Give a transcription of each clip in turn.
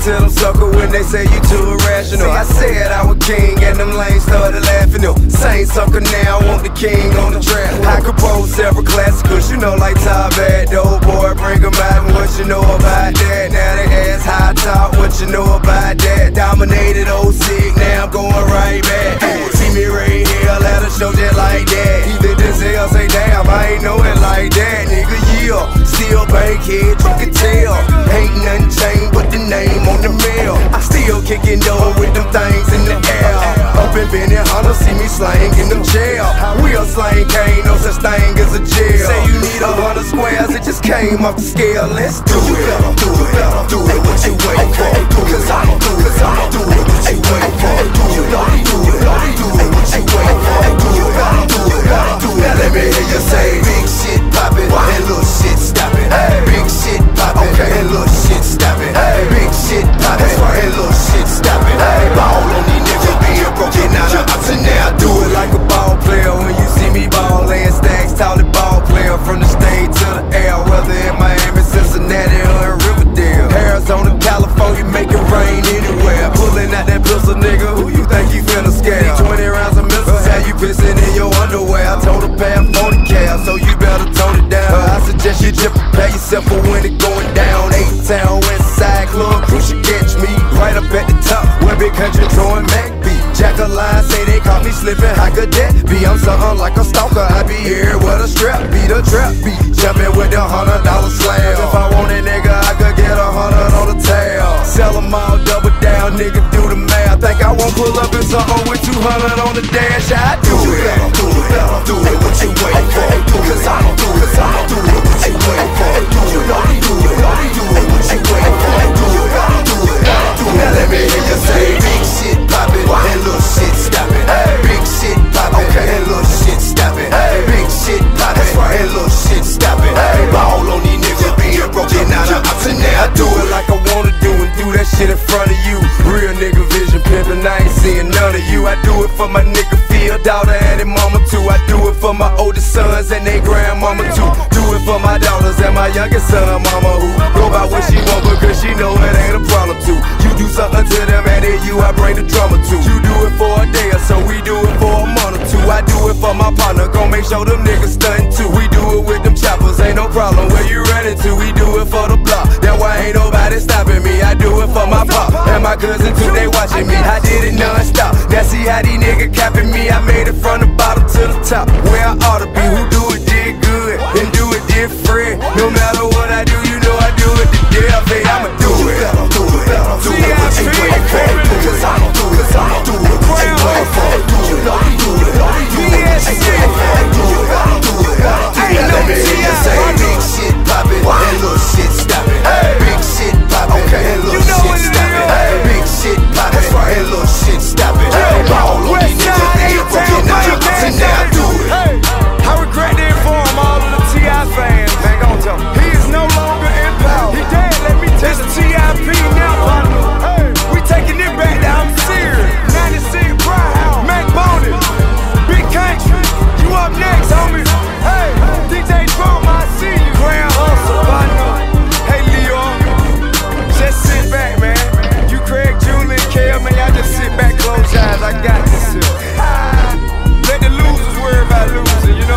to them sucker when they say you too irrational. I said I was king and them lanes started laughing. Same sucker now, I want the king on the track. I compose several classicals, you know, like Top Bad, the old boy, bring them out and what you know about that. Now they ask high top, what you know about that. Dominated old sick, now I'm going right back. See me right here, let her show just like that. Even Denzel say, damn, I ain't know it like that. Nigga, yeah, still bankhead, you can tell. Ain't nothing changed but the name on the mail. I still kicking dough with them things in the air. Up in Benny Hunter, see me slang in them jail. Real slang, ain't no such thing as a jail. Say you need 100 squares, it just came off the scale. Let's do it. Do it what you wait for. Cause I'ma do it. Do it what you wait for. You know you do it. Do it what you wait for. You gotta do it. Now let me hear you say big shit poppin' and little shit stoppin'. Big shit poppin' and little shit stoppin'. Big shit poppin' and little shit stoppin'. Ball on these niggas being broken out of option. Now do it like a ball player when you see me ball laying stacks. Tallest ball player from the state to the air, whether in Miami, Cincinnati, or in Riverdale. Arizona, California, make it rain anywhere. Pulling out that pistol, nigga, who you think you finna scare? 20 rounds of missiles, how you pissing in your underwear? I told her pay 40 cal, so you better tone it down. I suggest you just prepare yourself for when it going down. 8-Town, West Side Club, you should catch me right up at the top, where Big Country throwing Mac beat. Jack a line, say they caught me slipping, how could that be? I'm something like a stalker, I be here with a strap beat, a trap beat. Jumping with the $100 slab. If I want it, nigga, I could get 100 on the tail. Sell them all, double down, nigga, do the math. Think I won't pull up in something with 200 on the dash? I do it. Do it what you wait for. Cause I don't do it. Do it what you wait for. You know you do it. Do it what you wait for. You gotta do it. Now let me hear you say big shit poppin' and little shit stoppin'. Big shit poppin' and little shit stoppin'. Big shit poppin' and little shit stoppin'. Ball on these niggas being broken out of option. Now I do it like I wanna do and do that shit in front of you. Real nigga vision pimpin', I ain't seeing none of you. I do it for my nigga Phil, daughter and his mama too. I do it for my oldest sons and they grandmama too. Do it for my daughters and my youngest son, mama who go by what she want because she know it ain't a problem too. You do something to them and then you I bring the drama too. You do it for a day or so, we do it for a month or two. I do it for my partner, gon' make sure them niggas stuntin' too. We do it with them choppers, ain't no problem where you running to. We do it for the block, that's why ain't nobody stopping me. I do it for my pop and my cousin too, they watching me. I did it non-stop, now see how these niggas capping me. I made it from the bottom to the top, where I ought to be. Who do it did good and do it different. No matter what I do, you know I do it to death. Hey, I'ma do it. Do it what you wait for. Cause I don't do it. Do it what you wait for. You know you do it. Do it what you wait for. You gotta do it. Now let me hear you say big shit poppin' and little shit stoppin'. Big shit poppin' and little shit stoppin'. Big shit poppin' and little shit stoppin'. Ball on these niggas, they broken out of option. Now I do it. I regret to inform all of the T.I. fans, man, gon' tell me. He is no longer in power. He dead, let me tell you. It's T.I.P. now, partner. Hey, we taking it back down. I'm serious. 96 Pride, Mac Boney, Big Country. You up next, homie. Hey, DJ Drum, I see you. Grand Hustle, partner. Hey, Leo, just sit back, man. You Craig, Julie, Kale, man, y'all just sit back, close your eyes. I got this shit. Let the losers worry about losing, you know.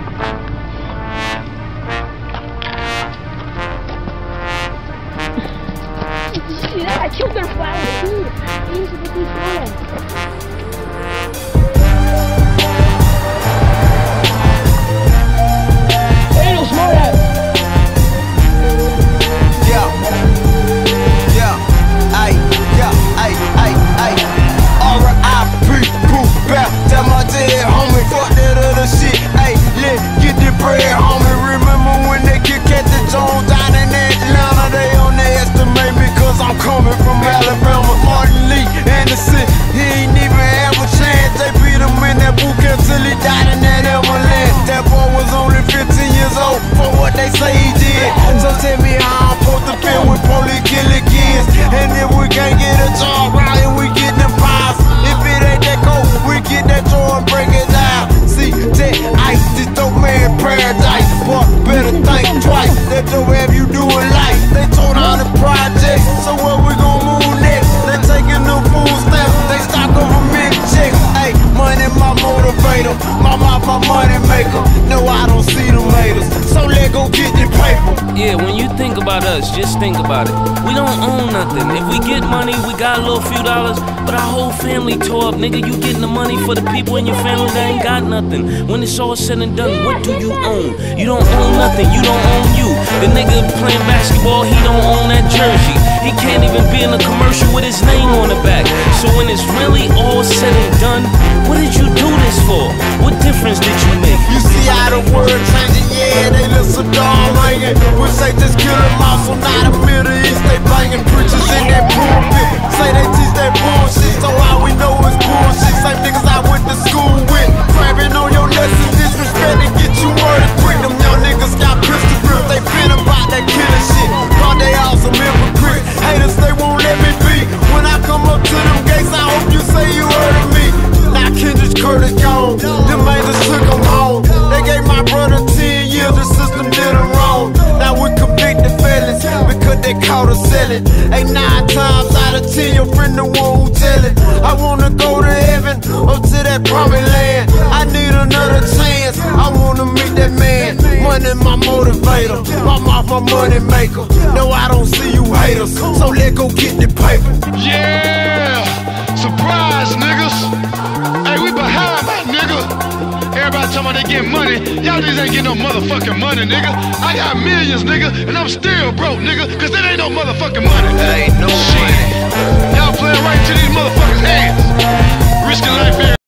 I killed their flower too. These are what they Hey, no smart ass. R.I.P. Pooh Bear, tell my dead homie, fuck that other shit. Ayy, let's get the bread, homie. Remember when they kick at the Jones down in Atlanta? They underestimate me cause I'm coming from Alabama. Martin Lee Anderson, he ain't even have a chance. They beat him in that boot camp till he died in that Everland. That boy was only 15 years old for what they say he did. So tell me how I'm supposed to feel with police killing kids. And if we can't get a job right here, we get them pies. If it ain't that cold, we get that door and break it down. See, Tech Ice, this dope man paradise. But better think twice, that dope have you doing life. They tore down the project, so where we gon' move? Yeah, when you think about us, just think about it. We don't own nothing. If we get money, we got a little few dollars, but our whole family tore up. Nigga, you getting the money for the people in your family that ain't got nothing. When it's all said and done, what do you own? You don't own nothing, you don't own you. The nigga playing basketball, he don't own that jersey. He can't even be in a commercial with his name on the back. So when it's really all said and done, what did you do this for? What difference did you make? You see how the world changing, yeah, they listen dog ringing. Wish they just kill them off, so now the Middle East, they banging preachers in that pulpit. Say they teach that bullshit, so all we know is bullshit. Same niggas I went to school with, crabbing on your lessons, disrespect and get you word quick. Them young niggas got pistol grips, they been about that killing shit. God, they all some hypocrites, haters, they won't let me be. When I come up to them gates, I hope you say you heard of me. Now Kendrick Curtis gone, them angels took him home. They gave my brother 10 years, the system did him wrong. Now we convicted felons, because they caught us selling. 8, 9 times out of 10, your friend the one who tell it. I wanna go to heaven, up to that promised land. I need another chance, I wanna meet that man. Money my motivator, my mouth my money maker. No, I don't see you haters, so let go get the paper. Yeah, surprise niggas. Hey, we behind my nigga. Everybody talking about they getting money. Y'all niggas ain't getting no motherfucking money, nigga. I got millions, nigga, and I'm still broke, nigga, cause that ain't no motherfucking money. That ain't no shit. Y'all playing right to these motherfuckers' hands. Risking life here.